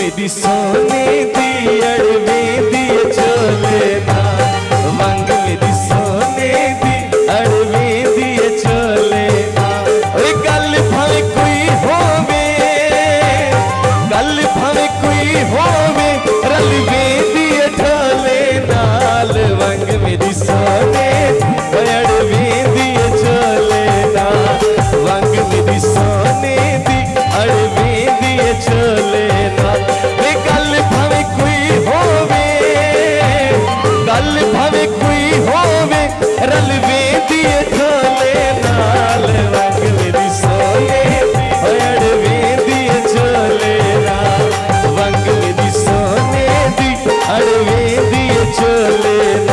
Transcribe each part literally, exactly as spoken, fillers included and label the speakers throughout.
Speaker 1: मेरी सोने दी अड़वे दी चोले ना, वंग मेरी सोने दी अड़वे दी चोले ना। ओए गल भावे कोई होवे, गल भावे कोई होवे, रलवे दी ढोले नाल, वंग मेरी सोने अड़वे दी चोले ना, वंग मेरी सोने दी अड़वे दी चोले ना। वे गल भावे कोई होवे, गल भावे कोई होवे, रलवे दी ढोले नाल, वंग मेरी सोने अड़वे दी चोले ना, वंग मेरी सोने दी अड़वे दी चोले ना।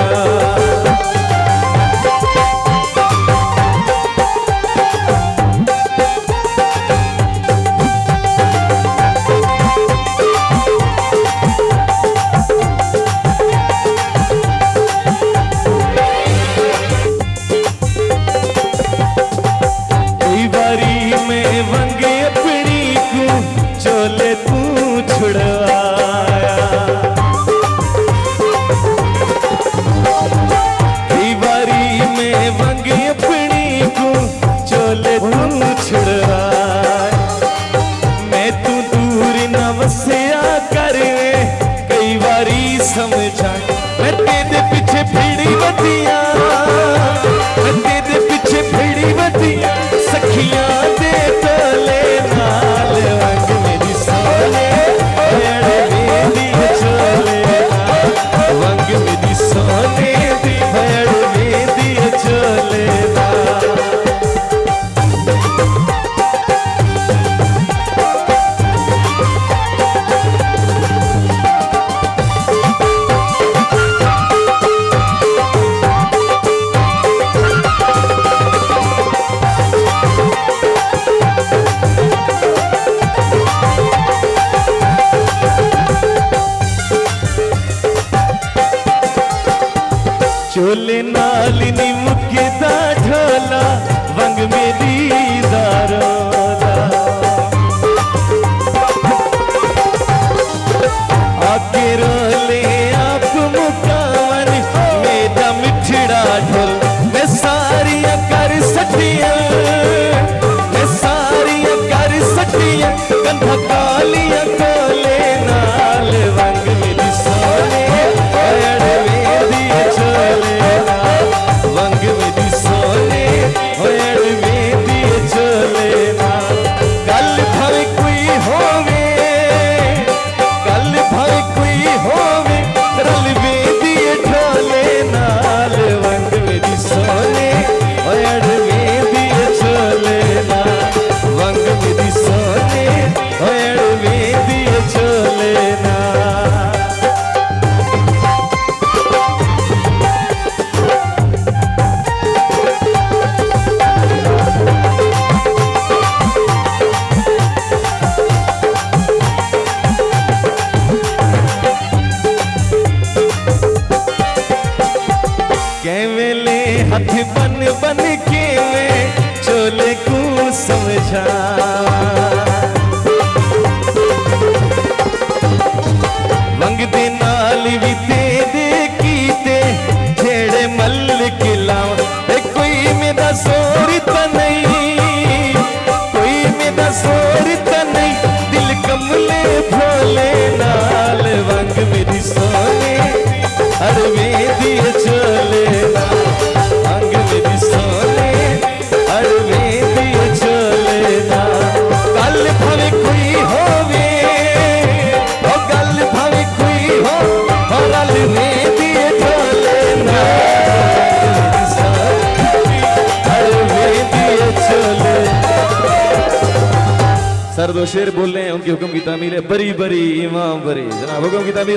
Speaker 1: चोले तू छुड़वाया, कई बारी में वंग अपनी को चोले तू छुड़वाया। मैं तू दूर न वसिया कर, कई बारी समझा मैं तेरे पीछे फिरी बतिया, मैं तेरे पीछे फिरी बतिया, सखियां दे तोले नाल, वंग मेरी सोने अड़वे दी चोले ना, वंग मेरी सोने दी अड़वे दी चोले ना। चोले नाल नी मुक्दा ढोला, वंग मेरी दारोला, आके रोले आप मुकावन, मेरा मिठड़ा ढोल मैं सारिया कर सटिया, मैं सारिया कर सटिया, कंधा कालिया कोले नाल, वंग मेरी सोने अड़वे दी चोले ना, वंग मेरी सोने अड़वे दी चोले ना। गल भावे कोई होवे, गल भावे कोई होवे, रलवे दी ढोले नाल, वंग मेरी सोने अड़वे दी चोले ना, वंग मेरी सोने अड़वे दी चोले ना। केवेले हाथ बन बन के मैं चोले को समझा, वंग दे नाल भी ते दे कीते जेड़े मल किलाव, कोई मेरा जोर तो नहीं, कोई मेरा जोर तो नहीं, दिल कमले भोले नाल, वंग मेरी सोने अड़वे दी चोले ना, वंग मेरी सोने अड़वे दी चोले ना। गल भावे कोई होवे, ओ गल भावे कोई हो, और रलवे दी चोले ना, अड़वे दी चोले। सर दो शेर बोल रहे हैं, उनके हुक्म की तामील है, बरी बरी इमाम बरी, जनाब हुक्म की तामील।